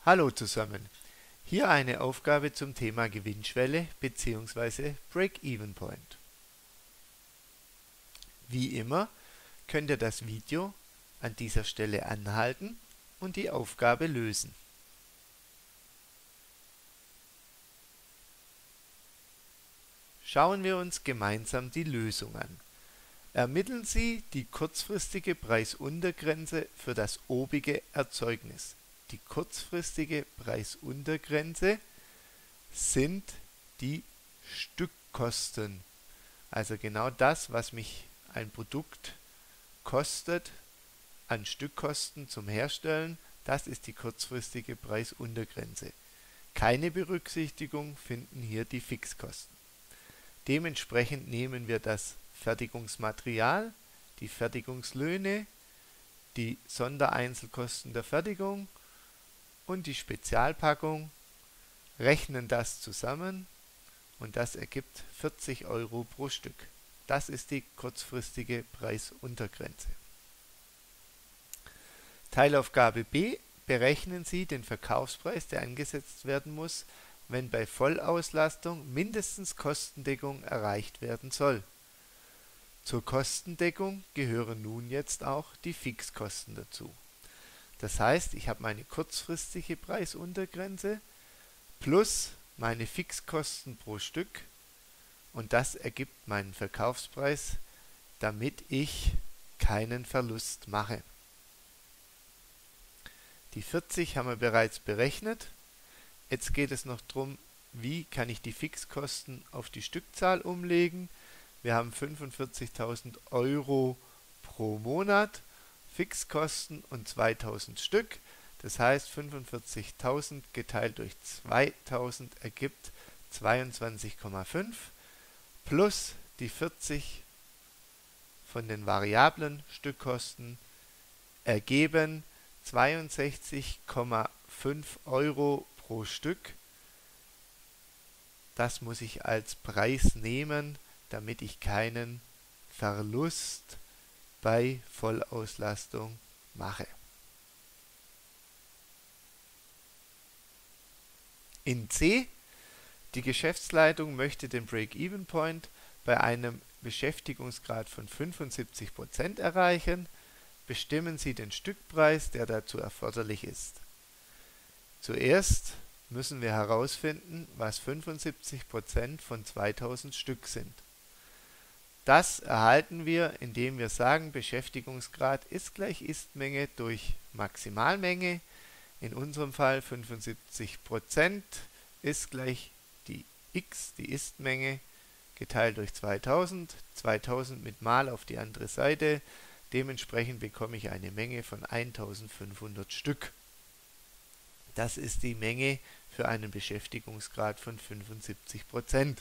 Hallo zusammen. Hier eine Aufgabe zum Thema Gewinnschwelle bzw. Break-Even Point. Wie immer könnt ihr das Video an dieser Stelle anhalten und die Aufgabe lösen. Schauen wir uns gemeinsam die Lösung an. Ermitteln Sie die kurzfristige Preisuntergrenze für das obige Erzeugnis. Die kurzfristige Preisuntergrenze sind die Stückkosten. Also genau das, was mich ein Produkt kostet an Stückkosten zum Herstellen, das ist die kurzfristige Preisuntergrenze. Keine Berücksichtigung finden hier die Fixkosten. Dementsprechend nehmen wir das Fertigungsmaterial, die Fertigungslöhne, die Sondereinzelkosten der Fertigung und die Spezialpackung, rechnen das zusammen und das ergibt 40 Euro pro Stück. Das ist die kurzfristige Preisuntergrenze. Teilaufgabe B: Berechnen Sie den Verkaufspreis, der angesetzt werden muss, wenn bei Vollauslastung mindestens Kostendeckung erreicht werden soll. Zur Kostendeckung gehören nun jetzt auch die Fixkosten dazu. Das heißt, ich habe meine kurzfristige Preisuntergrenze plus meine Fixkosten pro Stück und das ergibt meinen Verkaufspreis, damit ich keinen Verlust mache. Die 40 haben wir bereits berechnet. Jetzt geht es noch darum, wie kann ich die Fixkosten auf die Stückzahl umlegen. Wir haben 45.000 Euro pro Monat Fixkosten und 2000 Stück. Das heißt, 45.000 geteilt durch 2000 ergibt 22,5 plus die 40 von den variablen Stückkosten ergeben 62,5 Euro pro Stück. Das muss ich als Preis nehmen, damit ich keinen Verlust bei Vollauslastung mache. In C: Die Geschäftsleitung möchte den Break-Even Point bei einem Beschäftigungsgrad von 75% erreichen. Bestimmen Sie den Stückpreis, der dazu erforderlich ist. Zuerst müssen wir herausfinden, was 75% von 2000 Stück sind. Das erhalten wir, indem wir sagen, Beschäftigungsgrad ist gleich Istmenge durch Maximalmenge. In unserem Fall 75% ist gleich die x, die Istmenge, geteilt durch 2000. 2000 mit mal auf die andere Seite. Dementsprechend bekomme ich eine Menge von 1500 Stück. Das ist die Menge für einen Beschäftigungsgrad von 75%.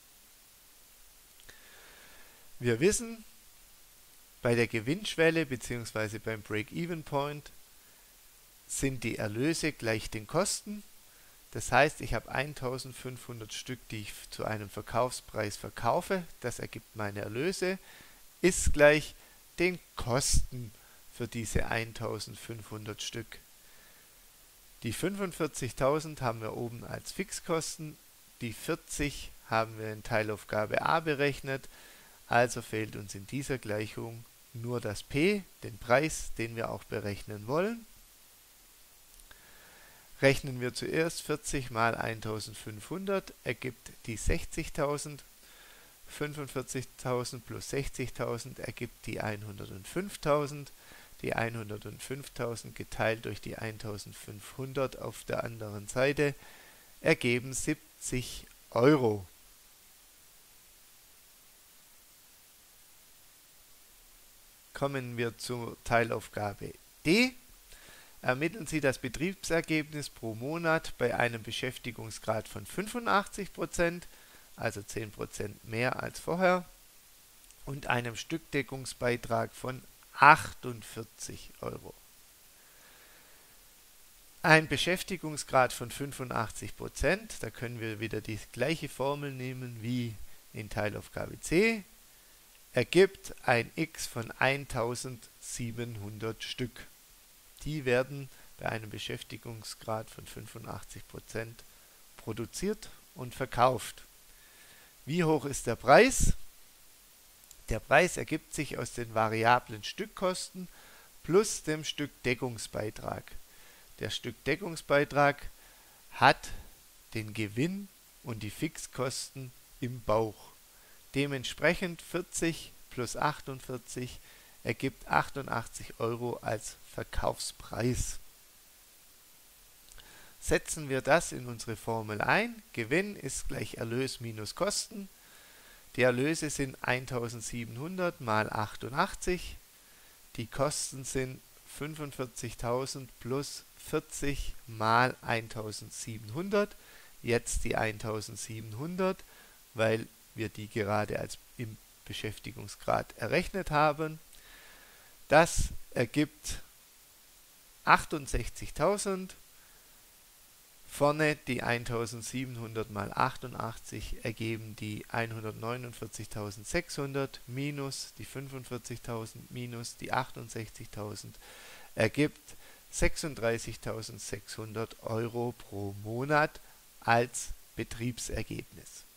Wir wissen, bei der Gewinnschwelle bzw. beim Break-Even Point sind die Erlöse gleich den Kosten. Das heißt, ich habe 1500 Stück, die ich zu einem Verkaufspreis verkaufe. Das ergibt meine Erlöse, ist gleich den Kosten für diese 1500 Stück. Die 45.000 haben wir oben als Fixkosten, die 40 haben wir in Teilaufgabe A berechnet, also fehlt uns in dieser Gleichung nur das P, den Preis, den wir auch berechnen wollen. Rechnen wir zuerst 40 mal 1500, ergibt die 60.000. 45.000 plus 60.000 ergibt die 105.000. Die 105.000 geteilt durch die 1.500 auf der anderen Seite ergeben 70 Euro. Kommen wir zur Teilaufgabe D. Ermitteln Sie das Betriebsergebnis pro Monat bei einem Beschäftigungsgrad von 85%, also 10% mehr als vorher, und einem Stückdeckungsbeitrag von 48 Euro. Ein Beschäftigungsgrad von 85%, da können wir wieder die gleiche Formel nehmen wie in Teilaufgabe C, ergibt ein X von 1700 Stück. Die werden bei einem Beschäftigungsgrad von 85% produziert und verkauft. Wie hoch ist der Preis? Der Preis ergibt sich aus den variablen Stückkosten plus dem Stückdeckungsbeitrag. Der Stückdeckungsbeitrag hat den Gewinn und die Fixkosten im Bauch. Dementsprechend 40 plus 48 ergibt 88 Euro als Verkaufspreis. Setzen wir das in unsere Formel ein. Gewinn ist gleich Erlös minus Kosten. Die Erlöse sind 1700 mal 88. Die Kosten sind 45.000 plus 40 mal 1700. Jetzt die 1700, weil wir die gerade als im Beschäftigungsgrad errechnet haben. Das ergibt 68.000. Vorne die 1700 mal 88 ergeben die 149.600 minus die 45.000 minus die 68.000 ergibt 36.600 Euro pro Monat als Betriebsergebnis.